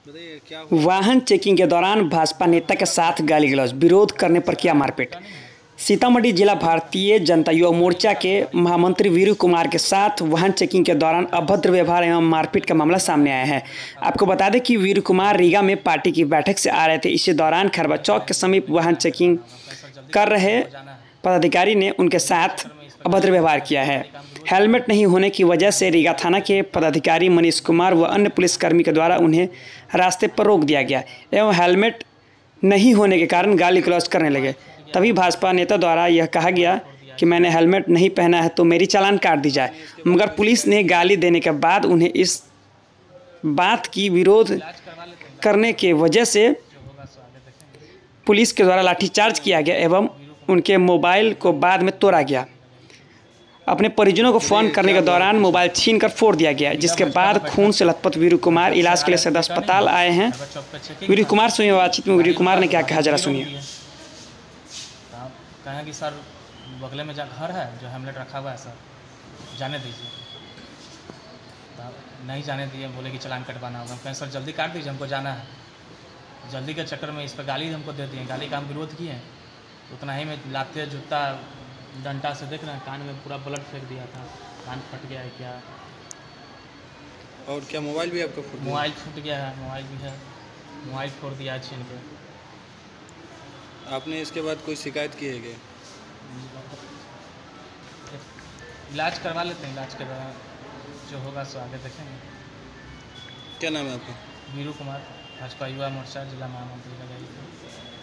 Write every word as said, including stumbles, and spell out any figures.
बताइए क्या हुआ? वाहन चेकिंग के दौरान भाजपा नेता के साथ गाली गलौज, विरोध करने पर किया मारपीट। सीतामढ़ी जिला भारतीय जनता युवा मोर्चा के महामंत्री वीरू कुमार के साथ वाहन चेकिंग के दौरान अभद्र व्यवहार एवं मारपीट का मामला सामने आया है। आपको बता दें कि वीरू कुमार रीगा में पार्टी की बैठक से आ रहे थे। इसी दौरान खरबा चौक के समीप वाहन चेकिंग कर रहे पदाधिकारी ने उनके साथ अभद्र व्यवहार किया है। हेलमेट नहीं होने की वजह से रीगा थाना के पदाधिकारी मनीष कुमार व अन्य पुलिसकर्मी के द्वारा उन्हें रास्ते पर रोक दिया गया एवं हेलमेट नहीं होने के कारण गाली गलौज करने लगे। तभी भाजपा नेता द्वारा यह कहा गया कि मैंने हेलमेट नहीं पहना है तो मेरी चालान काट दी जाए, मगर पुलिस ने गाली देने के बाद उन्हें इस बात की विरोध करने के वजह से पुलिस के द्वारा लाठीचार्ज किया गया एवं उनके मोबाइल को बाद में तोड़ा गया। अपने परिजनों को फ़ोन करने के दौरान मोबाइल छीनकर फोड़ दिया गया, जिसके बाद खून से लथपथ वीरू कुमार इलाज के लिए सदर अस्पताल आए हैं। वीरू कुमार से बातचीत में वीरू कुमार ने क्या कहा, जरा सुनिए। कहें कि सर बगले में जा घर है जो हेमलेट रखा हुआ है सर, जाने दीजिए। तो नहीं जाने दिए, बोले कि चालान कटवाना होगा। हम कहें सर जल्दी काट दीजिए, हमको जाना है। जल्दी के चक्कर में इस पर गाली हमको दे दिए, गाली का हम विरोध किए। उतना ही में लाते जूता डंडा से देख रहे हैं, कान में पूरा ब्लड फेंक दिया था, कान फट गया है क्या। और क्या मोबाइल भी आपका फूट गया? मोबाइल फूट गया है, मोबाइल भी है, मोबाइल फोड़ दिया है छीन के। आपने इसके बाद कोई शिकायत की है क्या? इलाज करवा लेते हैं, इलाज के दौरान जो होगा सो आगे देखेंगे। क्या नाम है आपका? वीरू कुमार, भाजपा युवा मोर्चा जिला महामंत्री लगाई।